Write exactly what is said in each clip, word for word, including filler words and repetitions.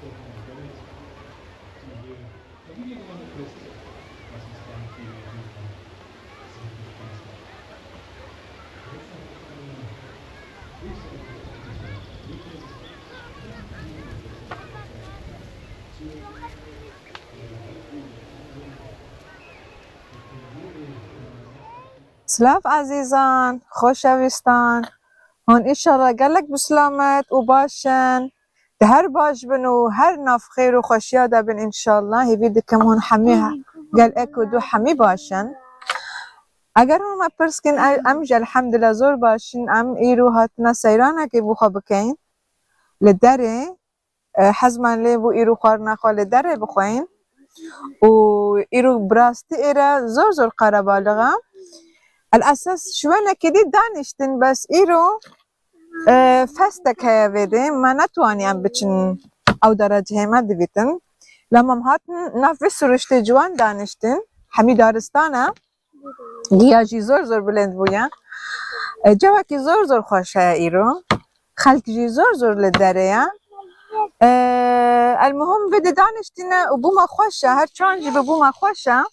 سلاف عزیزان، خوشویستان، هون ایشالله گلک بسلامت و باشن ده هر باش بن و هر ناف خیر و خوشیا ده بن انشالله هیوی دکم هون حمی گلک و دو حمی باشن اگر هم پرسکن امج الحمدلله زور باشن ام ایرو هاتنا سیرانه که بخوا بکین لدره حزمان لی بو ایرو خوارنا خواه لدره بخواین و ایرو براستی ایره زور زور قربالغه الأساس شوية كده دانشتن بس إيرو اه فستك هيا فيدي ما نتواني أم بتشن أو درجة ما دبيتن لما مهاتن نفس رشتي جوان دانشتن حمي دارستانا جياجي زور زور بلند بويا جواكي زور زور خوش هيا إيرو خلق جي زور زور للداريا اه المهم فيدي دانشتن وبوما خوشة هر چانجي ببوما خوشة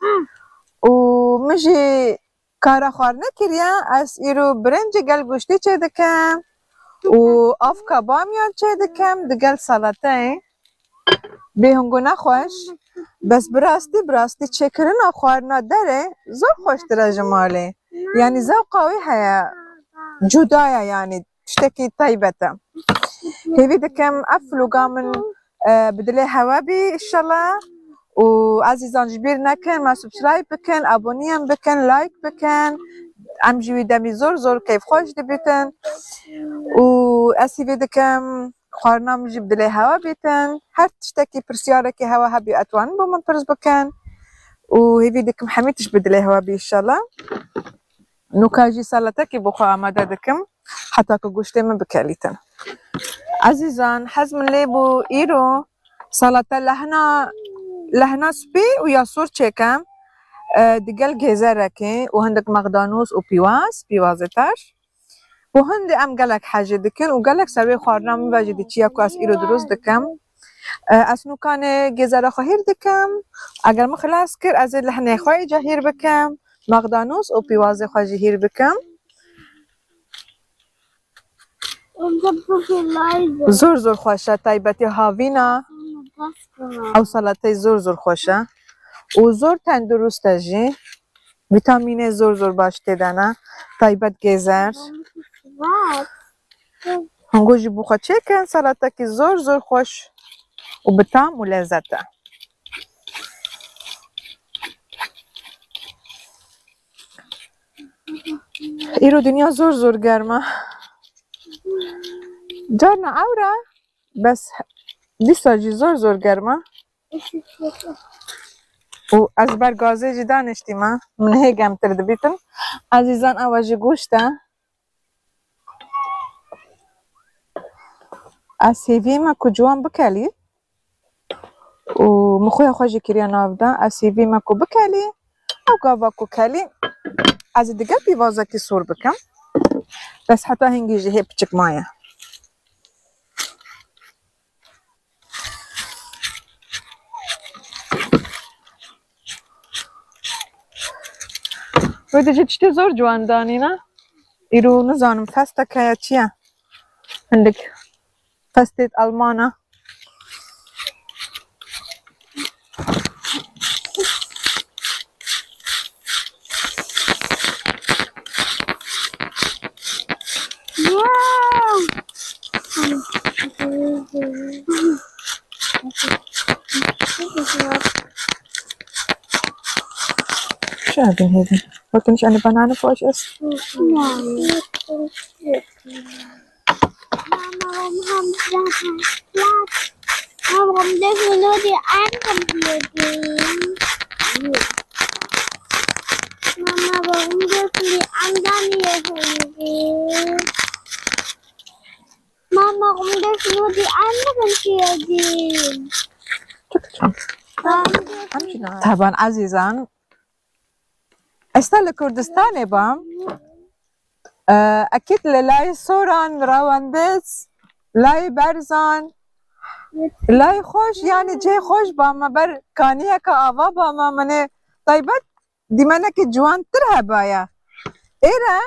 ومجي کارا خوار نکریا از ایرو برنج گل گوشتی چه دکم و آف کبامیان چه دکم دگل سالته به هنگو نخوش بس براستی براستی چه کرنا خوارنا داره زور خوش در جماله یعنی ذوقاوی هیا جدایا یعنی تشتکی طیبته هیوی دکم افلو گامن بدلی هوا بی انشالله و عزیزان جبیر نکن ما سبسکرایب بکن ابونی هم بکن لایک بکن ام جوی دمی زور زور کیف خوش دبیتن و اسی ویدکم خوارنام جب دلی هوا بیتن هر تشتکی پرسیاره که هوا هبی اتوان با من پرس بکن و هی ویدکم حمیتش بدلی هوا بی انشالله نوکاجی سالته که بخوا آماده دکم حتی که گوشته من بکلیتن عزیزان حزم لیبو ایرو سالته لحنا لهنا سبي ويا صور تشيكم دقل جزركي وهندك مغدانوس وبيواز بيوازتاش وهندي ام قالك حاجه دكن وقالك سوي خارنا من باجي تشيا كاس ايرو دروز دكم اسنو كان جزره خير دكم اگر ما خلاص كر از لحنا خوي جهير بكم مغدانوس وبيواز خوي جهير بكم زور زور خوشه طيبتي هاوينا او سالته زور زور خوشه و زور تندرسته جی ویتامین زور زور باش دیدنه طیبت گزر هنگو جی بخوا چکن سالته که زور زور خوش و بطعم و لذته ایرو دنیا زور زور گرمه جارنا اوره بس دیستا جی زور زور گرمه و از بر گازه جی دانشتیم من هیگم ترد بیتم عزیزان اواجی گوشته از هیوی ما کجوان بکلی و مخوی خواجی کریا نافده از هیوی ما کو بکلی او گاوا کو کلی از دیگه بیوازه که سور بکم بس حتی هنگی جی هی پچک مایه ویدی جی چتی زور جوان دانی نه ایرو نزانم فسته که چیه هندک فستید آلمانه شو هذا هذا؟ قلت مش أنا بنانا فوق إيش؟ Waarom leggen we nou die aardappelen? Mama, waarom leggen we die aardappelen? Mama, waarom leggen we die aardappelen? طبعا عزيزان استل كردستاني بام اكيد لاي صوران رواندس لاي برزان لای خوش یعنی جه خوش با ما بر کانیه که آوا با ما منه طیبت دی منه که جوان تر هبایا ایره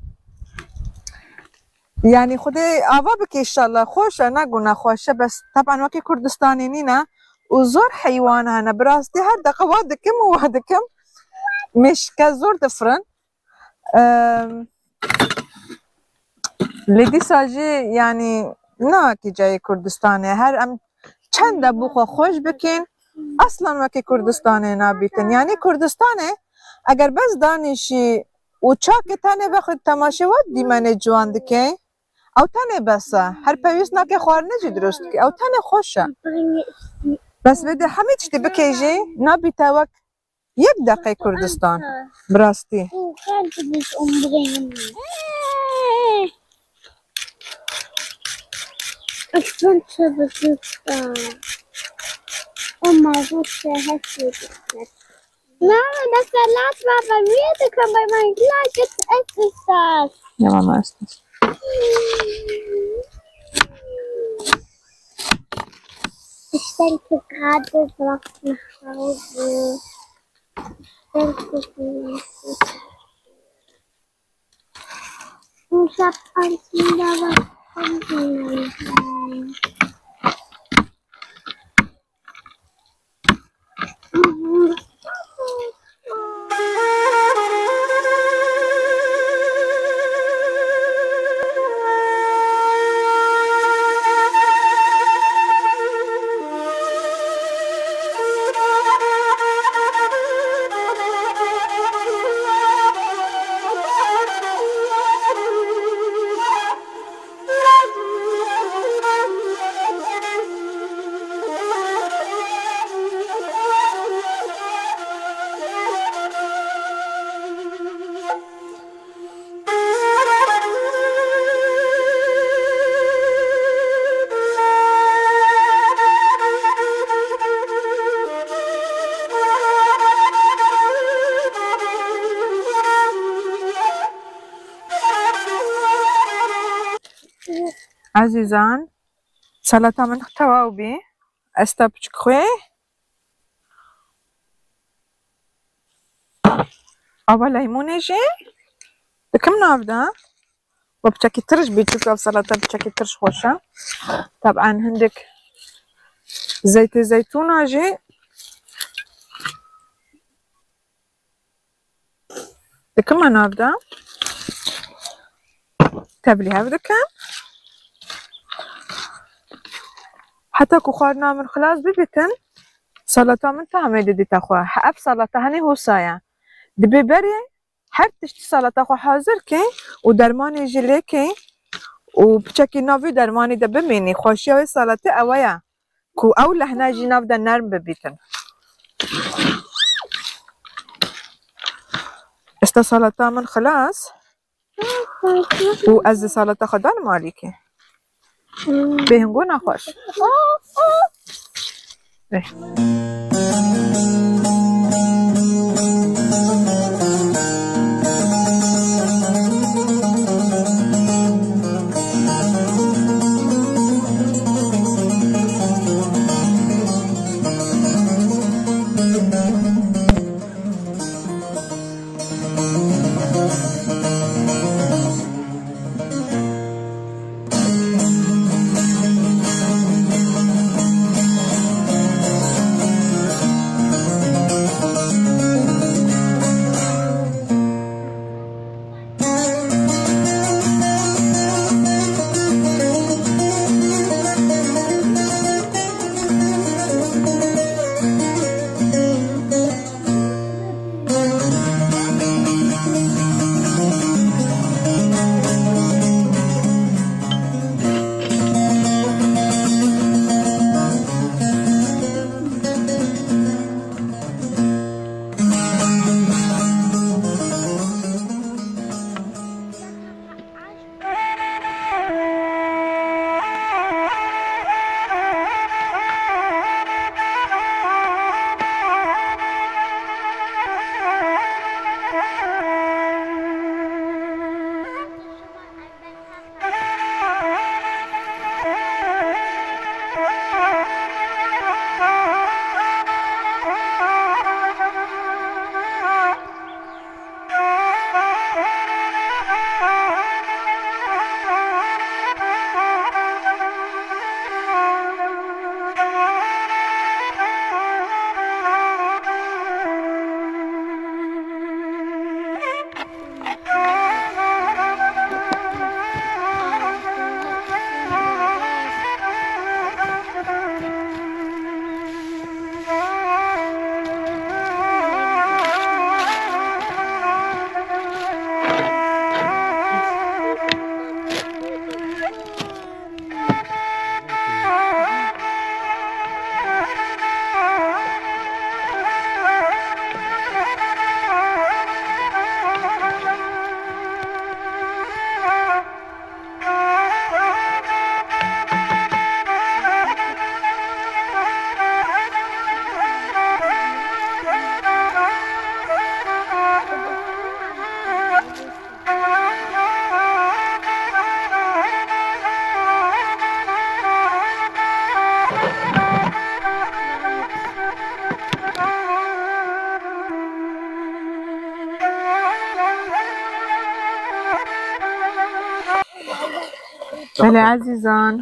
یعنی خود آوا بکی انشالله خوشه نگو نخوشه بس طبعا وکی کردستانی نینه و زور حیوان هنه براستی هر دقیقه وادکم و وادکم مشکه زور دفرن لیدی ساجی یعنی نه که جای کردستانه هر ام چند بخوا خوش بکن اصلا وکی کردستانه نبیتن یعنی کردستانه اگر بس دانشی و چاک تنه وقت تماشه واد دی من جوان دکه او تنه بسه هر پیوست نکه خوار نجی درست که او تنه خوشه بس بده همه چی بکیجی نبیته وک یک دقیقه کردستان براستی Ich wünsche Besucher. Oma wusste heftig. Mama, das Salat war bei mir, da kann bei meinem Glas, jetzt esse ich das. Ja, Mama ist das. Ich denke gerade noch nach Hause. Ich denke, ich hab Angst, wieder was kommt. عزیزان سلطه من تواو بی استا بچک خوی آبا لیمونه جی دکم نافده و بچکی ترش بی چوکا سلطه بچکی ترش خوشه طبعا هندک زیت زیتون جی دکم نافده تبلی هف دکم حتى كو خارنا من خلاص ببيتن سلطة من تعمل دي تخوا حب سلطة هني هو سايا دبي بري حب تشتي سلطة خو حاضر كي ودرماني جلي كي وبشكي نافي درماني ده بميني خوشي سلطة اويا كو او لهنا جي ناف ده نرم ببيتن استا سلطة من خلاص و از سلطة خدان مالكي بهنگو نخوش بله عزیزان،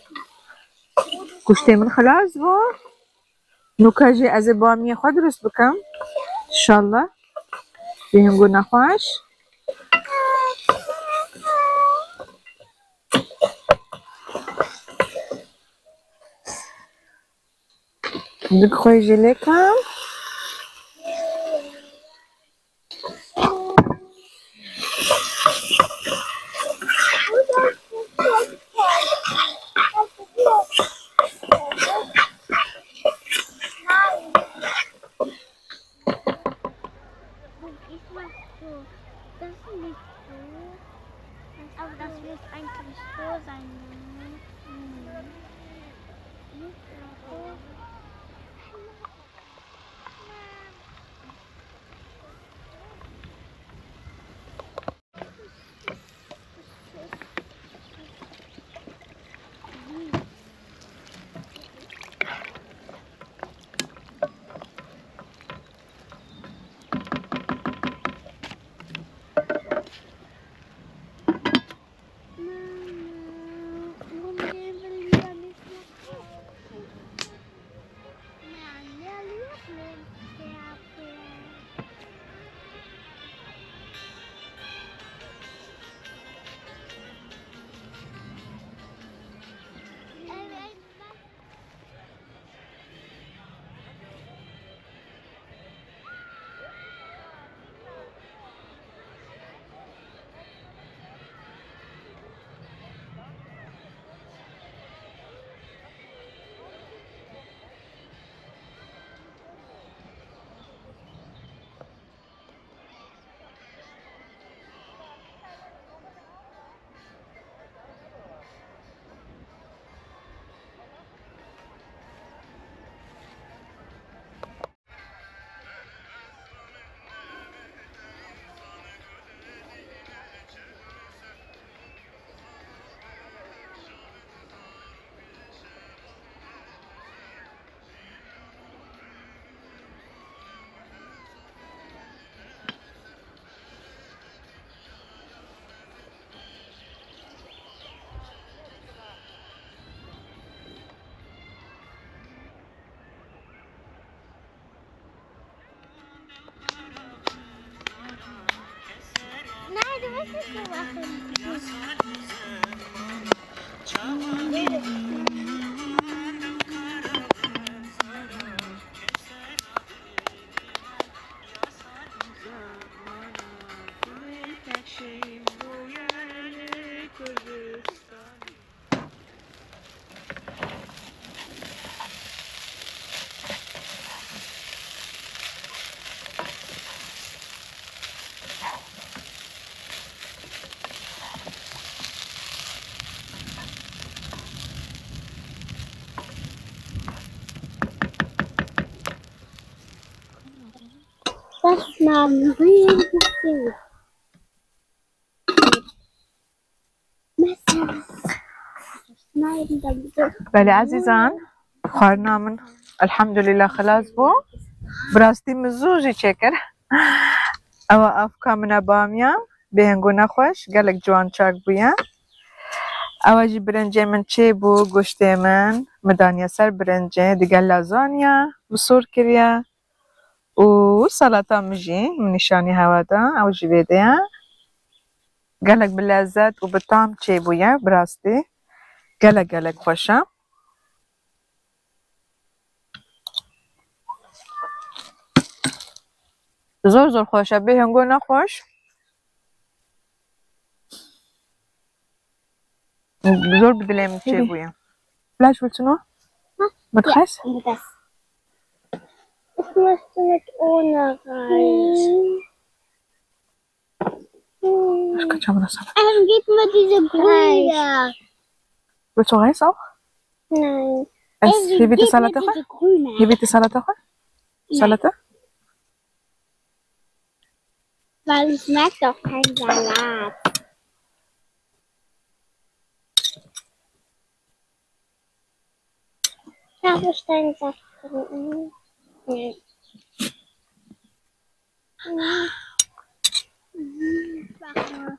گوشت من خلاص بو. نوکاجی از بامی خود درست بکم انشالله بهم گو نخواش. دیگه خوی جلی کم Das ist nicht so. Aber das wird eigentlich so sein. Hm. Nicht so. Nein, du musst es so machen. Das nahm riesig viel. Messer. Schneiden damit. بله عزیزان، خواهرنا من الحمدلله خلاص بو. براستی مزوجی چکر او افکا من بامیم بهنگو نخوش گلک جوان چاک بویم. او جی برنجه من چه بو گوشت من مدانیا سر برنجه دیگه لازانیا بسور کریا و سلاتا مجی من نشانی هوا دا او جی ویده گلک بلازت و بطعم چه بویم براستی گلک گلک خوشم. زور زور خوشه بهنگو نخوش. زور بدلیم چه بویم. فلاش willst du noch? Matras? Ja, das. Ich möchte nicht ohne Reis. Ich kann schon mal das haben. Ähm, gib mir diese grüne. Willst du Reis auch? Nein. Es, Ähm, hier wird die gib mir Salate. diese grüne. Hier wird die Salate. Salate? Weil ich mag doch keinen Salat. darf ich deinen Saft trinken? Nee. Mach mal.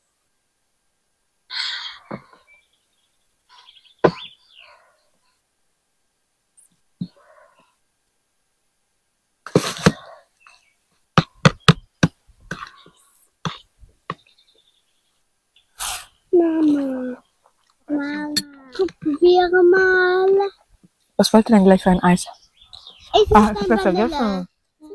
Mama. Mama. Probiere mal. Was wollt ihr denn gleich für ein Eis? Ich Ah, will ich hab vergessen.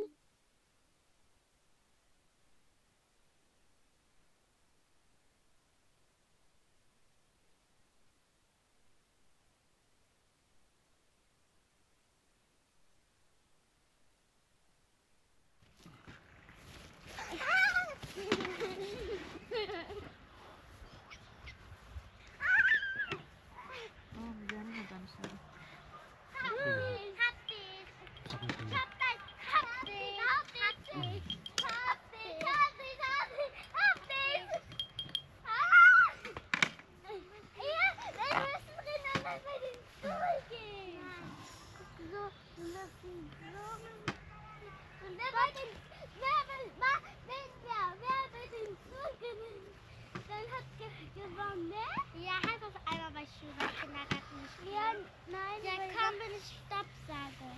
Ja, halt auf einmal bei Schüler Kindergarten nicht. Ja, nein. Ja, komm, wenn ich Stopp sage.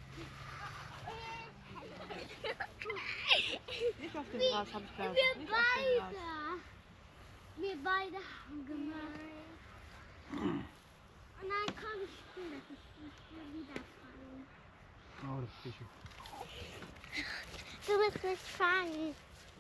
Nicht auf den Gras, hab ich gehört. Wir Nicht auf den Gras. beide. Wir beide haben gemacht. Und dann komm ich spielen, dass ich will wieder fangen. Oh, das ist sicher. Du wirst nicht fangen.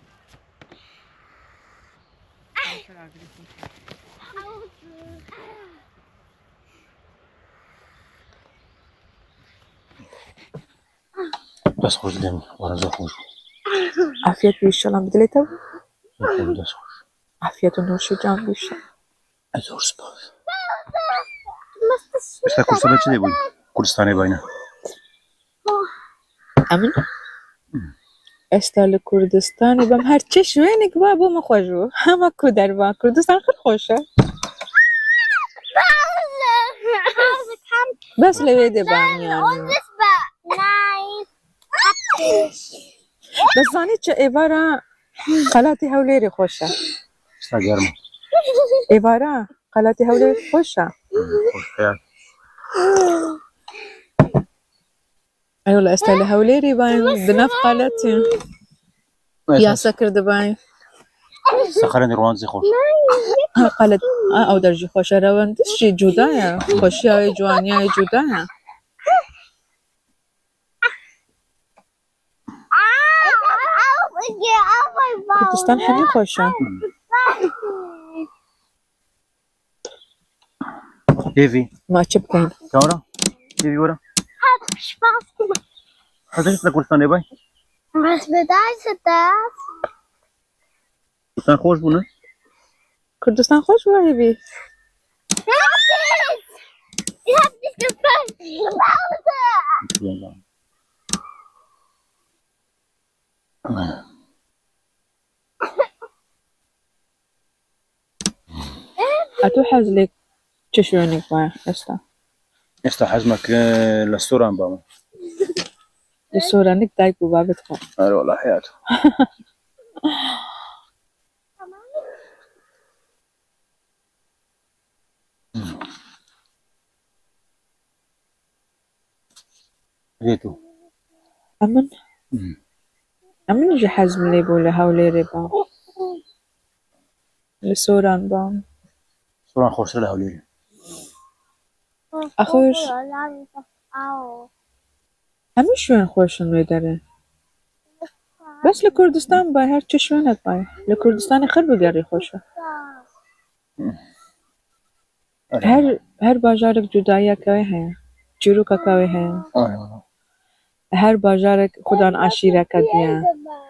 بس خوش دم ورزه خوش عافية بیشتر بدلی تو؟ خوش دست خوش عافية و نوش جان بیشتر. ازور سپاس بسته کورسا بچه دی بود کورستانه باینه امن؟ استال کردستانی بام هر چه شوینی که با بام خوشو همه کودر با کردستان خیلی خوشه بس لویده بام یعنی Nein. بس زانی چه ایوارا قلاتی هولیری خوشه بسته گرمه ایوارا قلاتی هولیری خوشه خوش خیال ایولا استال هولیری بایم دنف قلاتی یا سکرده بایم سخرنی روانزی خوش قلت او درجی خوشه رواندش چی جدایه خوشی های جوانی های جدایه کردستان همین خوشه ایوی ما چه بکنیم کامرا ایوی برا Hat Spaß gemacht. حتی بسته کورستانه باین Was bedeutet das? کورستان خوش بونه کردستان خوش باید بی Ich hab dich gefallen. Warte. اتو حزلك تشوينك باي استا استا حزمك للصورة عم بعمل الصورة انك دايك ببابتها اه والله حياته جيتو امن امن يجي حزم لي بولا هاولي ربا الصورة بام صورة خوش لها وليلي اخوش Auch. همه شوين خوشن میداره بس لكردستان باي هر چه شوينت باي لكردستان خير بگری خوشه هر هر باجارك جدايا كوي هيا جروكا كوي هيا اه هر باجارك خدان عشيرة كديا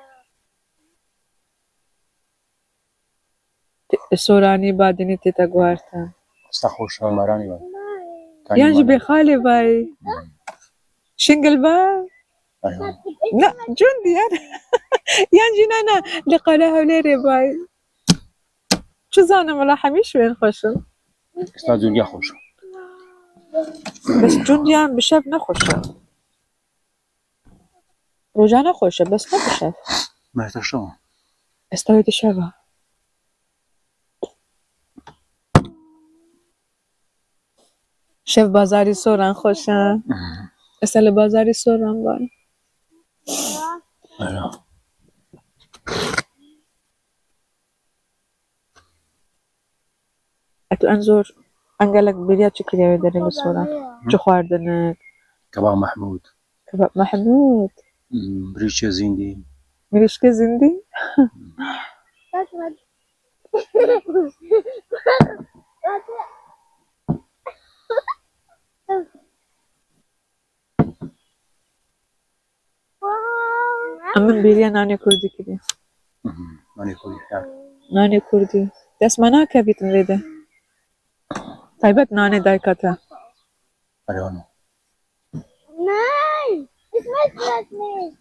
السوراني بعدني تيتا غوارتا استا خوش مراني باي يانجي بخالي باي شنقل باي ايوه لا جندي انا يانجي نانا لقالها وليري باي شو زانا ملاحمي شوين خوشن استا جونجا خوش بس جوندیان بشب نخوشه روزا نخوشه بس نه بشب ما تشربه استويت شبه شف بازاری سوران خوشن اصل بازاری سوران بان آره اتو انظر انقلك بريات شكل يا ودري السوران شو خواردنك كباب محمود كباب محمود بريشة زندي مريشكي زندي أمن بيريا ناني كردي كده ماني كوي يعني ناني كردي دس منا كبيت نريده طيبت ناني دايكاتا أريانو Nein! Ich weiß das nicht.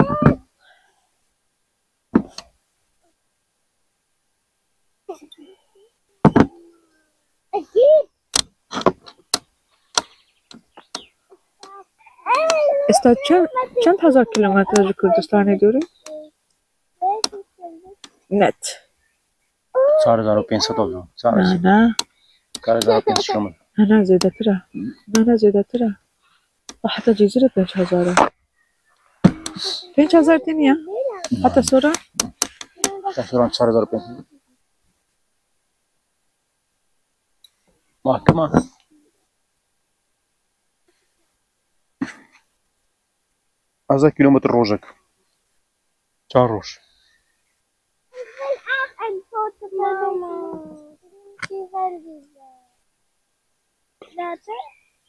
Es gibt. استاد چند چند هزار کیلومتر از کردستان دوری؟ نت صار زارو بينسة طبعا صار نه نه كار زارو بينسة شمال نه نه زیاده تره نه نه زیاده تره حتی جزیره پنج هزاره پنج هزار تینیه حتی سورا تشران صار زارو بينسة ما كمان هذا كيلومتر روجك صار روج Ein Foto Mama. Die war diese. Warte.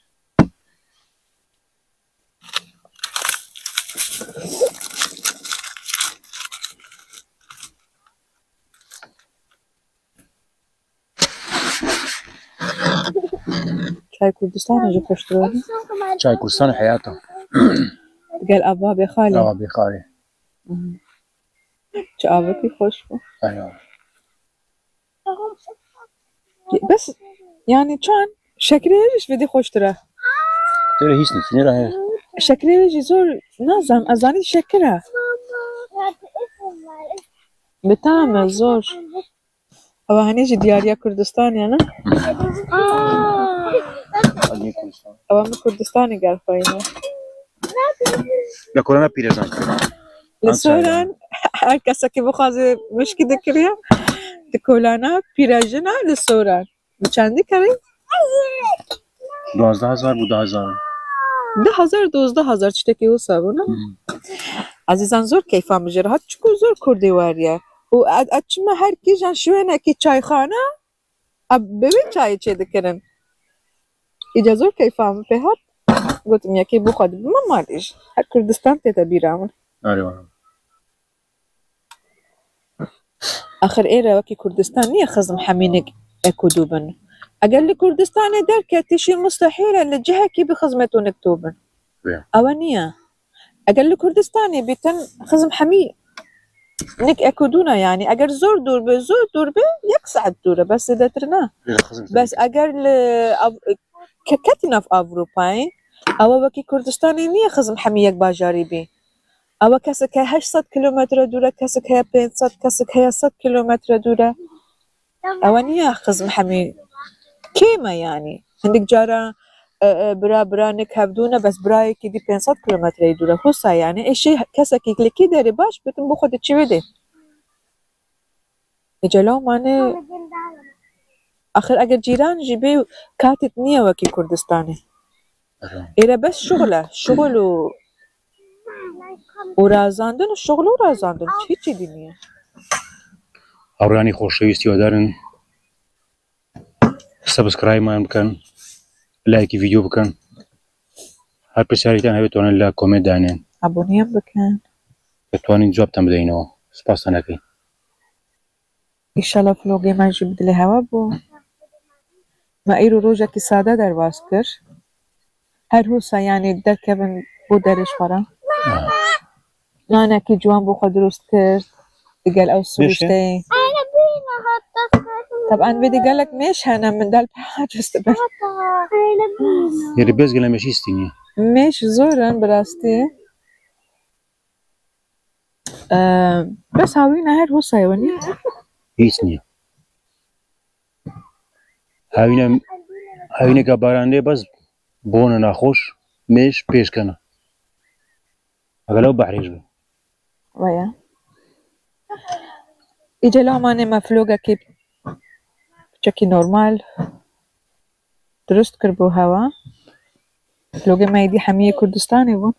شاي كردستان اجا خوشتروني شاي كردستان حياته قال ابا بخالي اه بخالي چه آبکی خوش بود ايوه بس يعني كان شكريش بدي خوش ترى ترى هيش نسني راه شكريش زور نازم ازاني شكرها Warte, ich mal. بتعمل زور هو هنيجي دياريا كردستان يعني هذه كردستان هو من كردستاني قال خوينا لا كورونا بيرجان لسوران هر کسی که بخواد مشکی دکریه دکولانا پیراجنا لسوران چندی کردی؟ دوازده هزار بود ده هزار ده هزار دوزده هزار چتکی او سابونه عزیزان زور کیفم بجره ها چکو زور کردی واریه و اچما هر کی جان شوینه کی چای خانه اب ببین چای چه دکرن ایجا زور کیفم به هات گفتم یکی بخواد ما مالیش هر کردستان تیتا بیرامون ايوه آخر إيرا وكي كردستان نية خزم حمينك أكودوبن أقل لي كردستان دركة تشي مستحيلة للجهة كي بخزمتو نكتوبن أوانية أقل لي كردستاني بيتن خزم حمي نك أكودونا يعني أقل زور دور بي زور دور بي يقصعد دورة بس إذا ترنا بس أقل ككتنا في أوروباين أو وكي كردستاني نية خزم حميك باجاري بي أو كسك هي هشتصد كيلومتر دورة كسك هي بينصد كسك هي صد كيلومتر دورة أوانية خزم حمي كيما يعني عندك جارة برا برا نكهبدونا بس براي كي دي بينصد كيلومتر دورة هوسا يعني إيش كسك يكلكي داري باش بتن بخد تشي بدي جلو ماني آخر أجر جيران جيبي كاتت نية وكي كردستاني إيرا بس شغله شغل و ورازاندن و شغل و رازاندن هیچی دی نیه هاورانی خۆشەویستی وەدارن سبسکرایبمان بکەن لایکی ڤیدیۆ بکەن هەر پرسیارێکتان هەبێت توانن لە کۆمنت دانێن ئابۆنیان بکەن دەتوانین جوابتان بدەینەوە سپاستان دەکەین ئیشەڵا فلۆگێمانژی بدلێ هەوا بوو ما ئیرۆ ڕۆژێکی سادە دەرباز کرد هەر هوسا یانی دەرکەبن بۆ دەرێژخۆرە نانێکی جوان بۆ خۆ دروست کرد دەگەل ئەو سروشتەی Eine Biene hat das طبعا بدي قالك مش هنا من دال بحاجز تبع يري بس قال ماشي استني مش زورن براستي آه بس هاوينا هر هو سايوني هیچ هاوینا هاوینا که بارنده بس بونه نخوش میش پیش کنه اگلو بحریش بی ويا اجا لو ماني مفلوقة كيف بشكل نورمال درست كربو هوا فلوقة ما يدي حمية كردستاني بون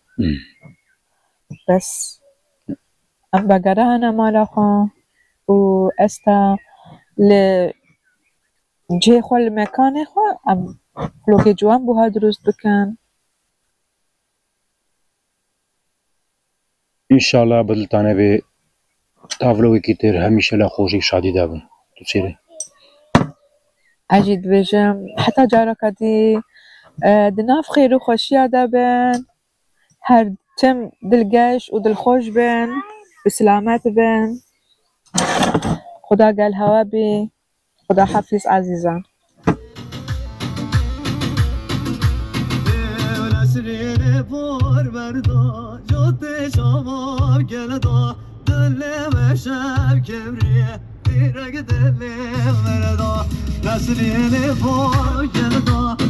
بس ام بقرا انا مالاخو و استا ل جي خو المكان خو ام فلوقة جوان بوها درست بكن انشالله بدلتانه به تاولوی که تر همیشه لخوشی شادی دابن تو چیره اجید بجم حتى جارك دي دناف خير وخوشيا دابن هر تم دلقاش ودلخوش بن بسلامات بن خدا قال هوابي خدا حافظ عزيزان Nasıl yeni bu geldi